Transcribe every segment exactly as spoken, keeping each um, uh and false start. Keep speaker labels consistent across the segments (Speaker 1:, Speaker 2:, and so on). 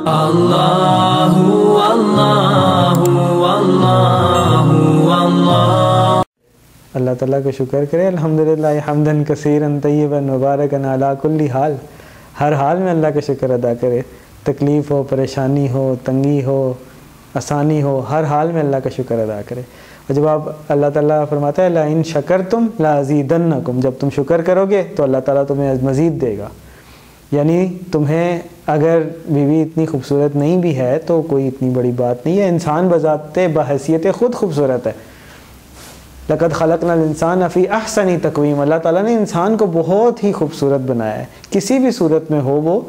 Speaker 1: اللہ اللہ اللہ اللہ
Speaker 2: اللہ تعالیٰ کا شکر کرے الحمدللہ حمدن کثیرن طیبن مبارکن علی کل حال. ہر حال میں اللہ کا شکر ادا کرے. تکلیف ہو، پریشانی ہو، تنگی ہو، آسانی ہو، ہر حال میں اللہ کا شکر ادا کرے. اور جب آپ اللہ تعالیٰ فرماتا ہے لَإِن شَكَرْتُمْ لَأَزِيدَنَّكُمْ، جب تم شکر کرو گے تو اللہ تعالیٰ تمہیں مزید دے گا. یعنی تمہیں اگر بیوی اتنی خوبصورت نہیں بھی ہے تو کوئی اتنی بڑی بات نہیں ہے. انسان بذات بحیثیت خود خوبصورت ہے. لَقَدْ خَلَقْنَا الْإِنسَانَ فِي أَحْسَنِ تَقْوِيمٍ، اللہ تعالیٰ نے انسان کو بہت ہی خوبصورت بنایا ہے. کسی بھی صورت میں ہو وہ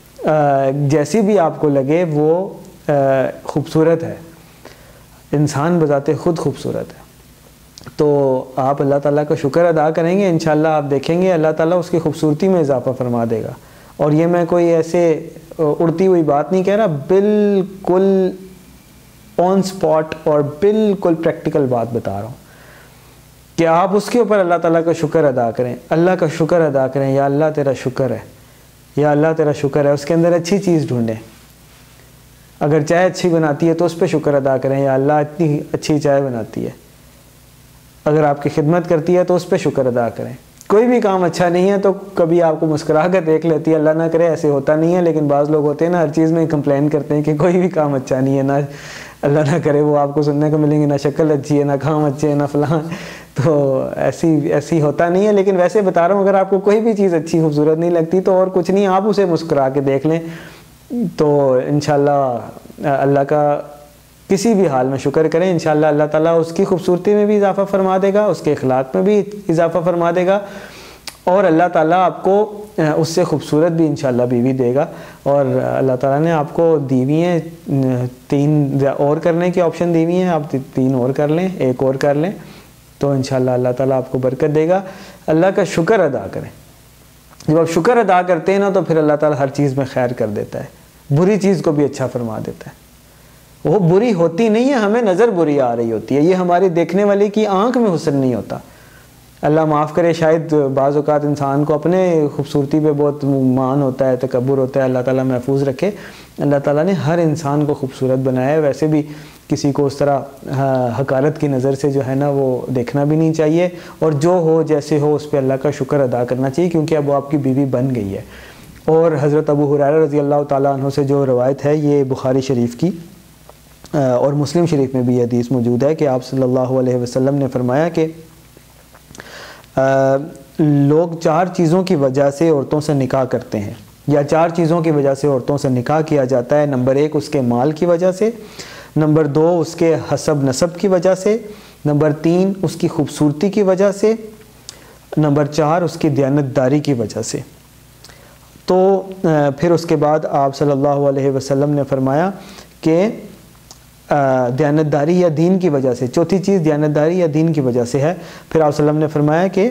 Speaker 2: جیسی بھی آپ کو لگے وہ خوبصورت ہے. انسان بذات خود خوبصورت ہے. تو آپ اللہ تعالیٰ کا شکر ادا کریں گے، انشاءاللہ آپ دیکھیں گے اللہ تعالیٰ اس کی خوبصورتی میں اضافہ فرما دے گا. اور یہ میں کوئی ایسے اڑتی ہوئی بات نہیں کہہ رہا، بالکل آن سپاٹ اور بالکل پریکٹیکل بات بتا رہا ہوں کہ آپ اس کے اوپر اللہ تعالیٰ کا شکر ادا کریں. اللہ کا شکر ادا کریں، یا اللہ تیرا شکر ہے، یا اللہ تیرا شکر ہے. اس کے اندر اچھی چیز ڈھونڈیں. اگر چائے اچھی بناتی ہے تو اس پہ شکر ادا کریں، یا اللہ اتنی اچھی چائے بناتی ہے. اگر آپ کی خدمت کرتی ہے تو اس پہ شکر ادا کریں. کوئی بھی کام اچھا نہیں ہے تو کبھی آپ کو مسکرا کر دیکھ لیتی ہے. اللہ نہ کرے ایسے ہوتا نہیں ہے، لیکن بعض لوگ ہوتے ہیں نا ہر چیز میں کمپلین کرتے ہیں کہ کوئی بھی کام اچھا نہیں ہے. نہ اللہ نہ کرے وہ آپ کو سننے کو ملیں گے نہ شکل اچھی ہے، نہ کام اچھے ہیں، نہ فلاں. تو ایسی ایسی ہوتا نہیں ہے. لیکن ویسے بتا رہا ہوں اگر آپ کو کوئی بھی چیز اچھی خوبصورت نہیں لگتی تو اور کچھ نہیں، آپ اسے مسکرا کے دیکھ لیں تو انشاءاللہ اللہ کا کسی بھی حال میں شکر کریں. انشاءاللہ اللہ تعالیٰ اس کی خوبصورتی میں بھی اضافہ فرما دے گا، اس کے اخلاق میں بھی اضافہ فرما دے گا، اور اللہ تعالیٰ آپ کو اس سے خوبصورت بھی انشاءاللہ بیوی دے گا. اور اللہ تعالیٰ نے آپ کو دی ہوئی ہیں تین اور کرنے کی آپشن دی ہوئی ہیں، آپ تین اور کر لیں، ایک اور کر لیں تو انشاءاللہ اللہ تعالیٰ آپ کو برکت دے گا. اللہ کا شکر ادا کریں. جب آپ شکر ادا کرتے ہیں نا تو پھر اللہ تعالیٰ ہر چیز میں خیر کر دیتا ہے. بری چیز کو بھی اچھا فرما دیتا ہے. وہ بری ہوتی نہیں ہے، ہمیں نظر بری آ رہی ہوتی ہے. یہ ہماری دیکھنے والے کی آنکھ میں حسن نہیں ہوتا. اللہ معاف کرے، شاید بعض اوقات انسان کو اپنے خوبصورتی پہ بہت مان ہوتا ہے، تکبر ہوتا ہے. اللہ تعالیٰ محفوظ رکھے. اللہ تعالیٰ نے ہر انسان کو خوبصورت بنایا ہے. ویسے بھی کسی کو اس طرح حقارت کی نظر سے جو ہے نا وہ دیکھنا بھی نہیں چاہیے، اور جو ہو جیسے ہو اس پہ اللہ کا شکر ادا کرنا چاہیے، کیونکہ اب وہ آپ کی بیوی بن گئی ہے. اور حضرت ابو ہریرہ رضی اللہ تعالیٰ عنہ سے جو روایت ہے یہ بخاری شریف کی اور مسلم شریف میں بھی یہ حدیث موجود ہے کہ آپ صلی اللہ علیہ وسلم نے فرمایا کہ لوگ چار چیزوں کی وجہ سے عورتوں سے نکاح کرتے ہیں، یا چار چیزوں کی وجہ سے عورتوں سے نکاح کیا جاتا ہے. نمبر ایک اس کے مال کی وجہ سے، نمبر دو اس کے حسب نسب کی وجہ سے، نمبر تین اس کی خوبصورتی کی وجہ سے، نمبر چار اس کی دیانتداری کی وجہ سے. تو پھر اس کے بعد آپ صلی اللہ علیہ وسلم نے فرمایا کہ دیانتداری یا دین کی وجہ سے، چوتھی چیز دیانتداری یا دین کی وجہ سے ہے. پھر آپ صلی اللہ علیہ وسلم نے فرمایا کہ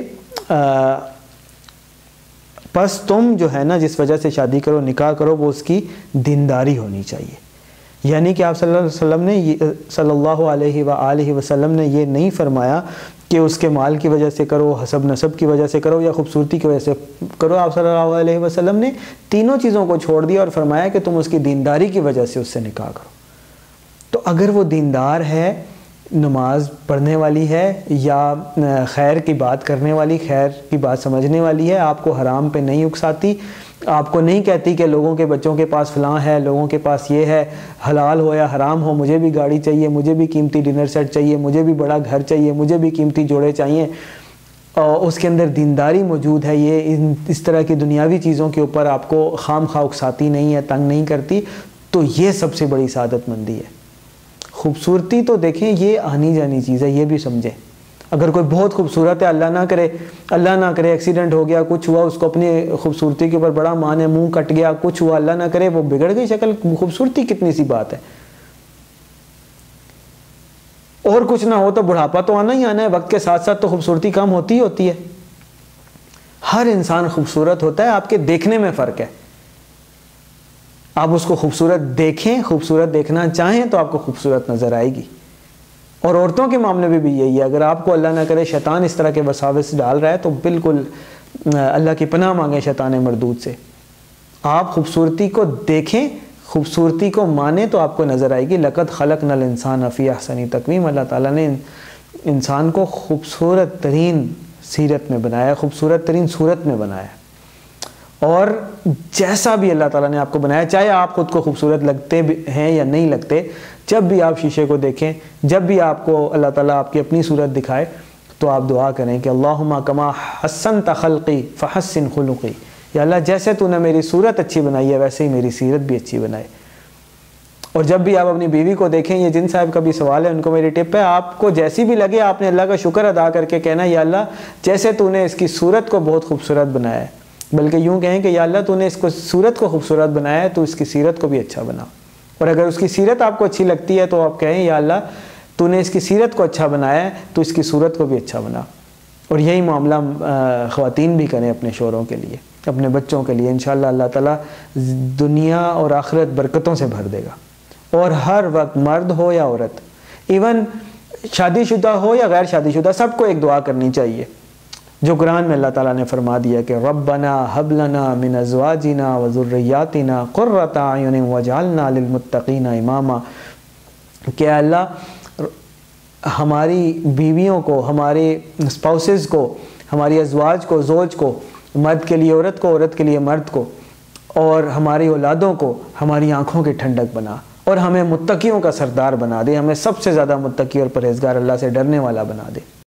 Speaker 2: پس تم جو ہے نا جس وجہ سے شادی کرو، نکاح کرو، وہ اس کی دینداری ہونی چاہیے. یعنی کہ آپ صلی اللہ علیہ وسلم نے صلی اللہ علیہ وآلہ وسلم نے یہ نہیں فرمایا کہ اس کے مال کی وجہ سے کرو، حسب نسب کی وجہ سے کرو، یا خوبصورتی کی وجہ سے کرو. آپ صلی اللہ علیہ وسلم نے تینوں چیزوں کو چھوڑ دیا اور فرمایا کہ تم اس کی دینداری کی وجہ سے اس سے نکاح کرو. تو اگر وہ دیندار ہے، نماز پڑھنے والی ہے، یا خیر کی بات کرنے والی، خیر کی بات سمجھنے والی ہے، آپ کو حرام پہ نہیں اکساتی، آپ کو نہیں کہتی کہ لوگوں کے بچوں کے پاس فلاں ہے، لوگوں کے پاس یہ ہے، حلال ہو یا حرام ہو مجھے بھی گاڑی چاہیے، مجھے بھی قیمتی ڈنر سیٹ چاہیے، مجھے بھی بڑا گھر چاہیے، مجھے بھی قیمتی جوڑے چاہیے، اور اس کے اندر دینداری موجود ہے. یہ اس طرح کی دنیاوی چیزوں کے اوپر آپ کو خام خواہ اکساتی نہیں ہے، تنگ نہیں کرتی. تو یہ سب سے بڑی سعادت مندی ہے. خوبصورتی تو دیکھیں یہ آنی جانی چیز ہے، یہ بھی سمجھیں. اگر کوئی بہت خوبصورت ہے، اللہ نہ کرے اللہ نہ کرے ایکسیڈنٹ ہو گیا، کچھ ہوا، اس کو اپنی خوبصورتی کے اوپر بڑا مان ہے، منہ کٹ گیا، کچھ ہوا، اللہ نہ کرے وہ بگڑ گئی شکل، خوبصورتی کتنی سی بات ہے. اور کچھ نہ ہو تو بڑھاپا تو آنا ہی آنا ہے، وقت کے ساتھ ساتھ تو خوبصورتی کم ہوتی ہی ہوتی ہے. ہر انسان خوبصورت ہوتا ہے، آپ کے دیکھنے میں فرق ہے. آپ اس کو خوبصورت دیکھیں، خوبصورت دیکھنا چاہیں تو آپ کو خوبصورت نظر آئے گی. اور عورتوں کے معاملے میں بھی یہی ہے. اگر آپ کو اللہ نہ کرے شیطان اس طرح کے وساوس ڈال رہا ہے تو بالکل اللہ کی پناہ مانگیں شیطان مردود سے. آپ خوبصورتی کو دیکھیں، خوبصورتی کو مانے تو آپ کو نظر آئے گی لقد خلقنا الانسان فی احسن تقویم. اللہ تعالیٰ نے انسان کو خوبصورت ترین سیرت میں بنایا ہے, خوبصورت ترین صورت میں بنایا ہے. اور جیسا بھی اللہ تعالیٰ نے آپ کو بنایا, چاہے آپ خود کو خوبصورت لگتے ہیں یا نہیں لگتے, جب بھی آپ شیشے کو دیکھیں, جب بھی آپ کو اللہ تعالیٰ آپ کی اپنی صورت دکھائے تو آپ دعا کریں کہ اللہم کما حسنت خلقی فحسن خلقی, یا اللہ جیسے تو نے میری صورت اچھی بنائی ہے ویسے ہی میری سیرت بھی اچھی بنائے. اور جب بھی آپ اپنی بیوی کو دیکھیں, یہ جن صاحب کا بھی سوال ہے ان کو میری ٹپ ہے, آپ کو جیسی بھی لگے آپ نے اللہ کا شکر ادا کر کے کہنا یا اللہ جیسے تو نے اس کی صورت کو بہت خوبصورت بنایا ہے, بلکہ یوں کہیں کہ یا اللہ تو نے اس کو صورت کو خوبصورت بنایا ہے تو اس کی سیرت کو بھی اچھا بنا. اور اگر اس کی سیرت آپ کو اچھی لگتی ہے تو آپ کہیں یا اللہ تو نے اس کی سیرت کو اچھا بنایا ہے تو اس کی صورت کو بھی اچھا بنا. اور یہی معاملہ خواتین بھی کریں اپنے شوہروں کے لیے, اپنے بچوں کے لیے. انشاءاللہ اللہ تعالیٰ دنیا اور آخرت برکتوں سے بھر دے گا. اور ہر وقت مرد ہو یا عورت, ایون شادی شدہ ہو یا غیر شادی شدہ, سب کو ایک دعا کرنی چاہیے جو قرآن میں اللہ تعالیٰ نے فرما دیا کہ ربنا ہب لنا من ازواجنا وذریاتنا قرۃ اعین واجعلنا للمتقین اماما. کہ اللہ ہماری بیویوں کو, ہمارے اسپاؤسز کو, ہماری ازواج کو, زوج کو, مرد کے لیے عورت کو, عورت کے لیے مرد کو, اور ہماری اولادوں کو ہماری آنکھوں کی ٹھنڈک بنا, اور ہمیں متقیوں کا سردار بنا دے, ہمیں سب سے زیادہ متقی اور پرہیزگار اللہ سے ڈرنے والا بنا دے.